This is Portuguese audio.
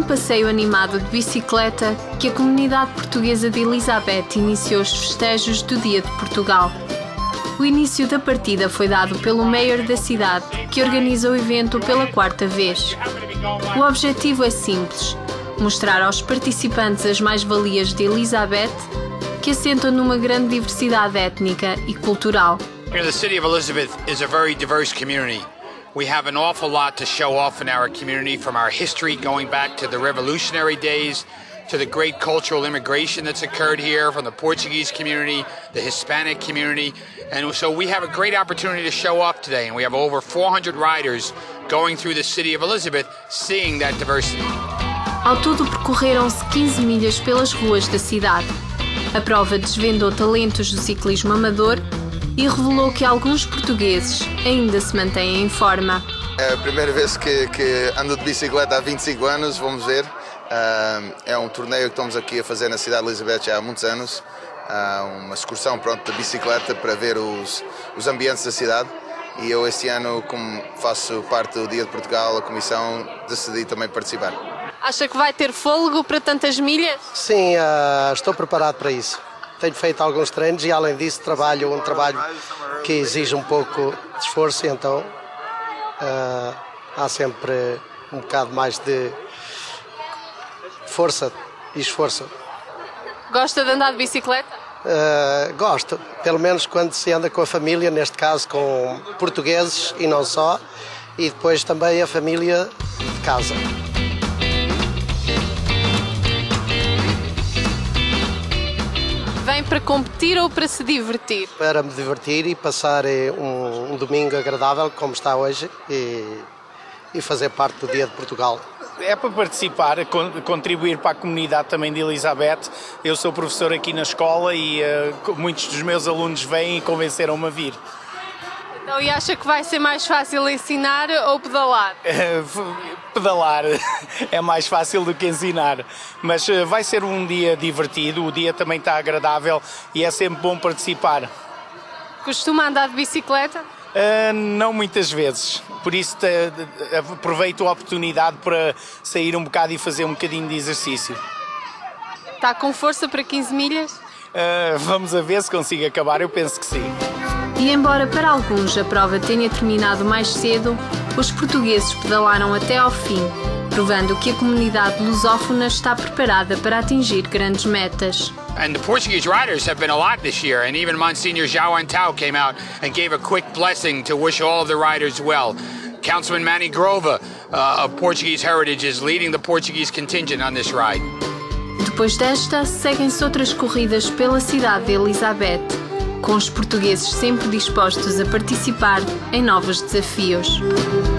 num passeio animado de bicicleta que a comunidade portuguesa de Elizabeth iniciou os festejos do Dia de Portugal. O início da partida foi dado pelo Mayor da cidade, que organiza o evento pela 4ª vez. O objetivo é simples: mostrar aos participantes as mais-valias de Elizabeth, que assentam numa grande diversidade étnica e cultural. The city of Elizabeth is a very diverse community. We have an awful lot to show off in our community, from our history going back to the revolutionary days, to the great cultural immigration that's occurred here from the Portuguese community, the Hispanic community. And so we have a great opportunity to show off today, and we have over 400 riders going through the city of Elizabeth, seeing that diversity. Ao todo percorreram-se 15 milhas pelas ruas da cidade. A prova desvendou talentos do ciclismo amador e revelou que alguns portugueses ainda se mantêm em forma. É a primeira vez que ando de bicicleta há 25 anos, vamos ver. É um torneio que estamos aqui a fazer na cidade de Elizabeth já há muitos anos. Uma excursão de bicicleta para ver os ambientes da cidade. E eu este ano, como faço parte do Dia de Portugal, a comissão, decidi também participar. Acha que vai ter fôlego para tantas milhas? Sim, estou preparado para isso. Tenho feito alguns treinos e, além disso, trabalho um trabalho que exige um pouco de esforço, então há sempre um bocado mais de força e esforço. Gosta de andar de bicicleta? Gosto, pelo menos quando se anda com a família, neste caso com portugueses e não só, e depois também a família de casa. Vem para competir ou para se divertir? Para me divertir e passar um domingo agradável, como está hoje, e fazer parte do Dia de Portugal. É para participar, contribuir para a comunidade também de Elizabeth. Eu sou professor aqui na escola e muitos dos meus alunos vêm e convenceram-me a vir. Então, e acha que vai ser mais fácil ensinar ou pedalar? Pedalar é mais fácil do que ensinar, mas vai ser um dia divertido, o dia também está agradável e é sempre bom participar. Costuma andar de bicicleta? Não muitas vezes, por isso aproveito a oportunidade para sair um bocado e fazer um bocadinho de exercício. Está com força para 15 milhas? Vamos a ver se consigo acabar, eu penso que sim. E embora para alguns a prova tenha terminado mais cedo, os portugueses pedalaram até ao fim, provando que a comunidade lusófona está preparada para atingir grandes metas. And the Portuguese riders have been a lot this year, and even Monsignor João Antão came out and gave a quick blessing to wish all of the riders well. Councilman Manny Grova of Portuguese heritage is leading the Portuguese contingent on this ride. Depois desta, seguem-se outras corridas pela cidade de Elizabeth, com os portugueses sempre dispostos a participar em novos desafios.